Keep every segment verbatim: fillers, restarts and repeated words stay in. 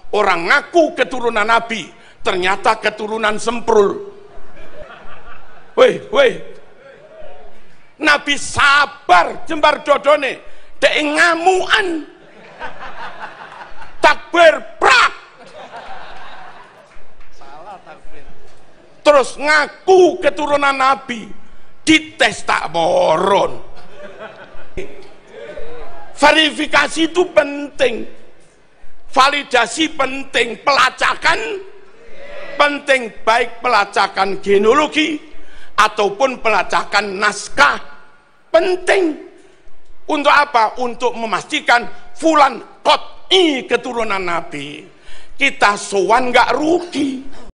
orang ngaku keturunan Nabi, ternyata keturunan semprul. Weh, weh. Nabi sabar jembar dodone, dek ngamuan. Takbir prak. Salah takbir. Terus ngaku keturunan Nabi, dites tak boron. Verifikasi itu penting, validasi penting, pelacakan penting, baik pelacakan genealogi ataupun pelacakan naskah penting. Untuk apa? Untuk memastikan fulan qot'i keturunan Nabi. Kita sowan nggak rugi.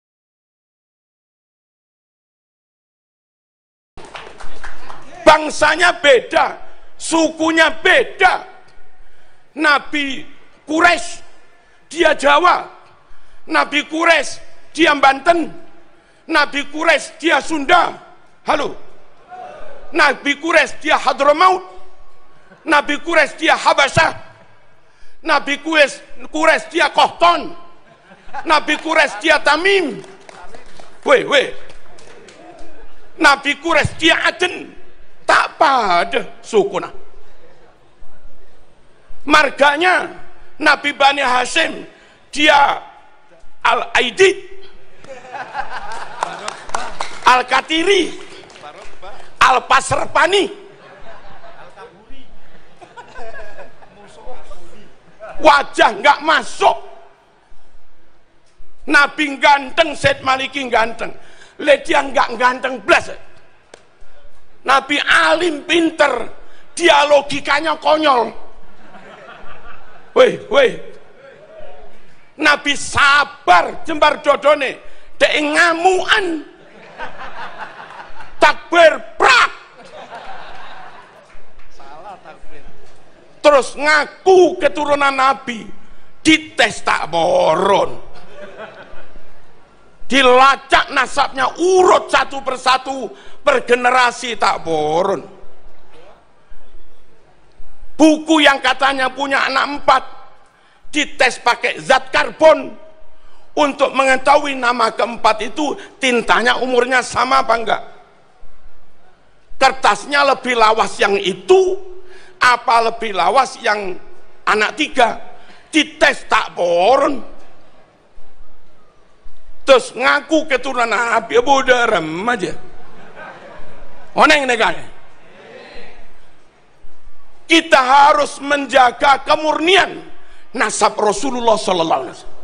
Bangsanya beda, sukunya beda. Nabi Quraisy dia Jawa, Nabi Quraisy dia Banten, Nabi Quraisy dia Sunda. Halo. Nabi Quraisy dia Hadramaut, Nabi Quraisy dia Habasyah, Nabi Quraisy Quraisy dia Qahtan, Nabi Quraisy dia Tamim. Weh, weh. Nabi Quraisy dia Aden. Tak pada suku nah. Marganya Nabi Bani Hashim dia Al-Aidid, Al-Katiri, Al-Pasrpani, wajah nggak masuk. Nabi ganteng, Said Maliki ganteng, le dia nggak ganteng blas. Nabi alim pinter, dia logikanya konyol. Weh, weh. Nabi sabar jembar dodone, dek ngamuan. Takbir prak. Salah takbir. Terus ngaku keturunan Nabi, dites tak boron. Dilacak nasabnya urut satu persatu per generasi tak boron. Buku yang katanya punya anak empat dites pakai zat karbon untuk mengetahui nama keempat itu tintanya umurnya sama apa enggak. Kertasnya lebih lawas yang itu apa lebih lawas yang anak tiga, dites tak boron. Terus ngaku keturunan Nabi, bodoh remaja. Oneng negara. Kita harus menjaga kemurnian nasab Rasulullah Sallallahu Alaihi Wasallam,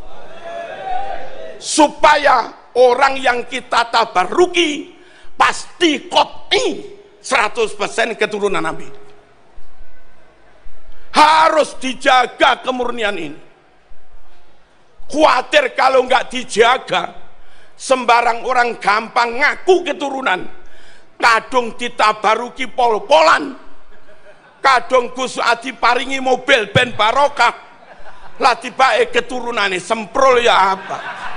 supaya orang yang kita tabaruki pasti qot'i seratus persen keturunan Nabi. Harus dijaga kemurnian ini. Khawatir kalau nggak dijaga, sembarang orang gampang ngaku keturunan, kadung ditabaruki pol-polan, kadung Gus Adi paringi mobil ben barokah, lah tiba-tiba keturunannya semprol ya apa.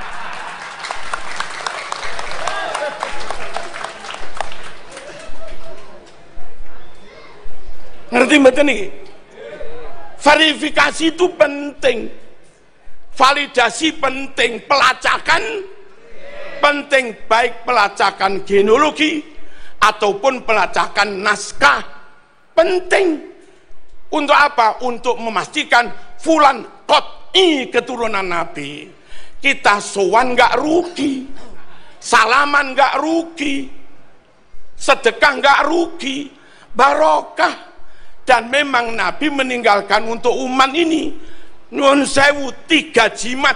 Ngerti betul nih? Verifikasi itu penting. Validasi penting, pelacakan penting, baik pelacakan genealogi ataupun pelacakan naskah penting. Untuk apa? Untuk memastikan fulan qot'i keturunan Nabi. Kita sowan nggak rugi, salaman nggak rugi, sedekah nggak rugi, barokah. Dan memang Nabi meninggalkan untuk umat ini Nun sewu tiga jimat.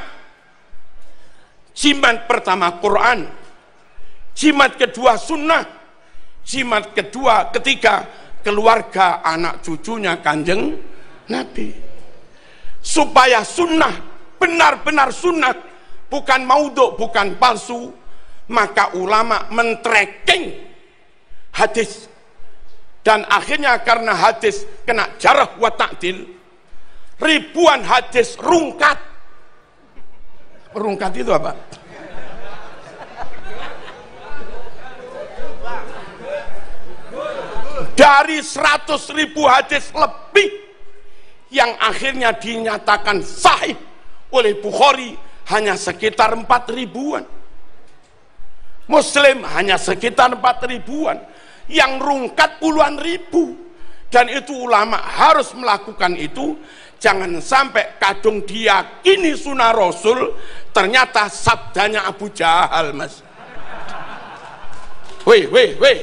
Jimat pertama Quran, jimat kedua sunnah, jimat kedua ketiga keluarga anak cucunya Kanjeng Nabi. Supaya sunnah benar-benar sunnah, bukan maudhu, bukan palsu, maka ulama men-tracking hadis. Dan akhirnya karena hadis kena jarah wa ta'dil, ribuan hadis rungkat. Rungkat itu apa? Dari seratus ribu hadis lebih yang akhirnya dinyatakan sahih oleh Bukhari hanya sekitar empat ribuan, Muslim hanya sekitar empat ribuan, yang rungkat puluhan ribu. Dan itu ulama harus melakukan itu. Jangan sampai kadung diyakini sunnah Rasul, ternyata sabdanya Abu Jahal, mas. Weh, weh, weh.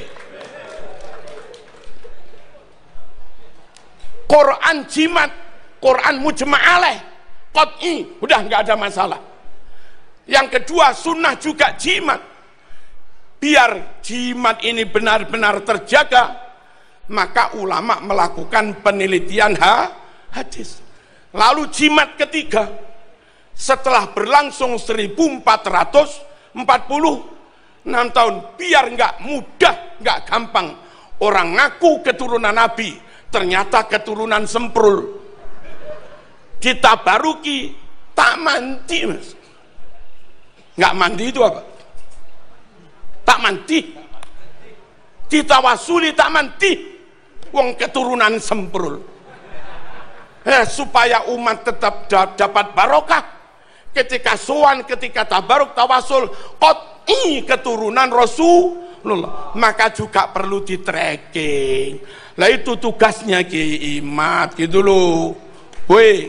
Quran jimat, Quran mujma' alaih, qat'i, udah nggak ada masalah. Yang kedua, sunnah juga jimat. Biar jimat ini benar-benar terjaga, maka ulama melakukan penelitian ha, hadis. Lalu jimat ketiga, setelah berlangsung seribu empat ratus empat puluh enam tahun, biar nggak mudah, nggak gampang orang ngaku keturunan Nabi, ternyata keturunan semprul. Ditabaruki tak mandi, mas. Nggak mandi itu apa? Tak mandi. Ditawasuli tak mandi. Wong keturunan semprul. Eh, supaya umat tetap da dapat barokah, ketika sowan, ketika tabaruk, tawasul, qat'i keturunan Rasulullah, maka juga perlu di tracking. Lah itu tugasnya Ki Imat gitu loh. Woi,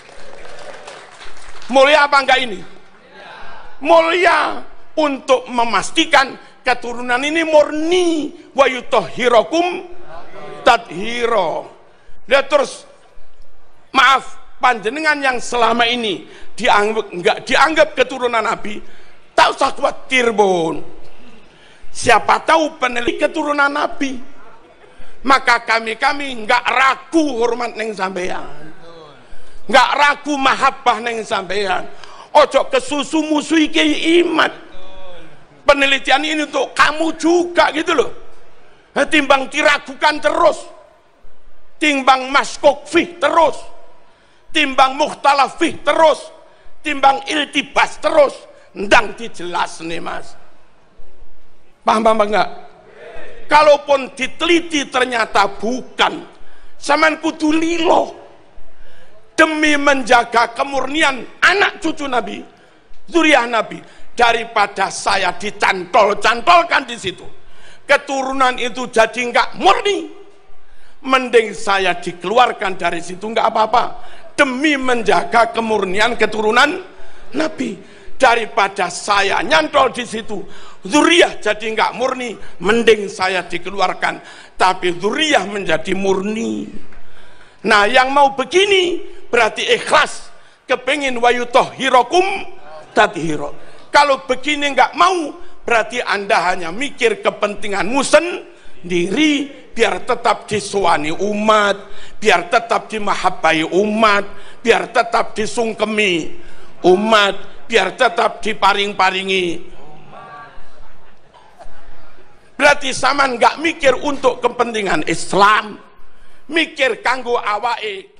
mulia apa enggak ini? Mulia, untuk memastikan keturunan ini murni, wa yutahhirakum tadhira. Lihat terus, maaf, panjenengan yang selama ini dianggap enggak dianggap keturunan Nabi, tak usah khawatir, Bun. Siapa tahu peneliti keturunan Nabi, maka kami-kami enggak ragu hormat neng sampean, enggak ragu mahabbah neng sampean. Ojo kesusu musuhi Ki Imat. Penelitian ini untuk kamu juga gitu loh. Timbang diragukan terus, timbang maskok fih terus, timbang mukhtalaf fih terus, timbang iltibas terus, ndang dijelas nih, mas. Paham apa enggak? Kalaupun diteliti ternyata bukan, saman kudu lilo demi menjaga kemurnian anak cucu Nabi, zuriyah Nabi, daripada saya dicantol-cantolkan di situ, keturunan itu jadi enggak murni, mending saya dikeluarkan dari situ enggak apa-apa, demi menjaga kemurnian keturunan Nabi. Daripada saya nyantol di situ, zuriyah jadi enggak murni, mending saya dikeluarkan, tapi zuriyah menjadi murni. Nah, yang mau begini berarti ikhlas, kepengin wa yutahhirakum tadhira. Kalau begini enggak mau, berarti Anda hanya mikir kepentinganmu sendiri, biar tetap disuani umat, biar tetap dimahabbai umat, biar tetap disungkemi umat, biar tetap diparing-paringi. Berarti saman enggak mikir untuk kepentingan Islam, mikir kanggo awake